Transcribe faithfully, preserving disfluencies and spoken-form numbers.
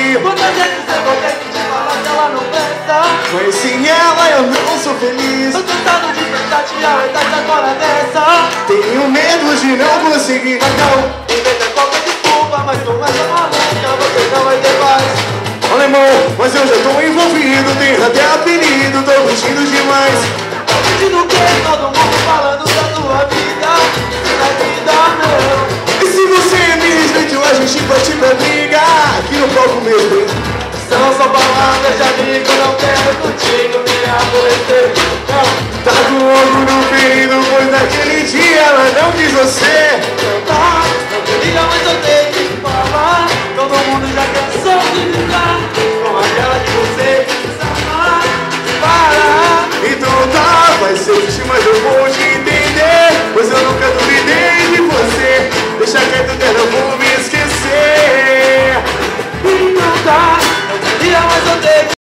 consegui. Quantas vezes eu vou ter que te falar que ela não presta? Mas sem ela eu não sou feliz. Tô cansado de tentar tirar a verdade agora dessa. Tenho medo de não conseguir. Mas não, em vez da qualquer desculpa, mas com essa maluca você não vai ter paz. Alemão, mas eu já tô envolvido, tenho até apelido, tô mentindo demais. Tá mentindo o quê? Todo mundo falando da tua vida, da vida não. E se você me respeitou, a gente parte pra briga aqui no palco mesmo. São só palavras de amigo, não quero contigo me aborrecer. Não, Tá com ouro no peito, pois naquele dia ela não quis você. não tá, não te liga, mas eu tenho que falar. Todo mundo já cansou de